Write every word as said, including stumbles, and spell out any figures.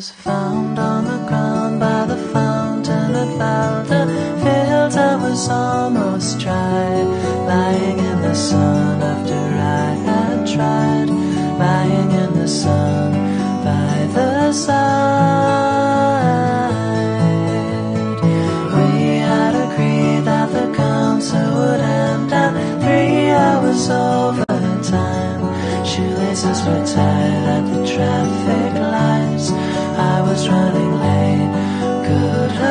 was found on the ground by the fountain at Valda Fields. I was almost dry, lying in the sun after I had tried, lying in the sun by the side. We had agreed that the concert would end at three hours over time. Shoelaces were tied at the traffic lights. I was running late. Good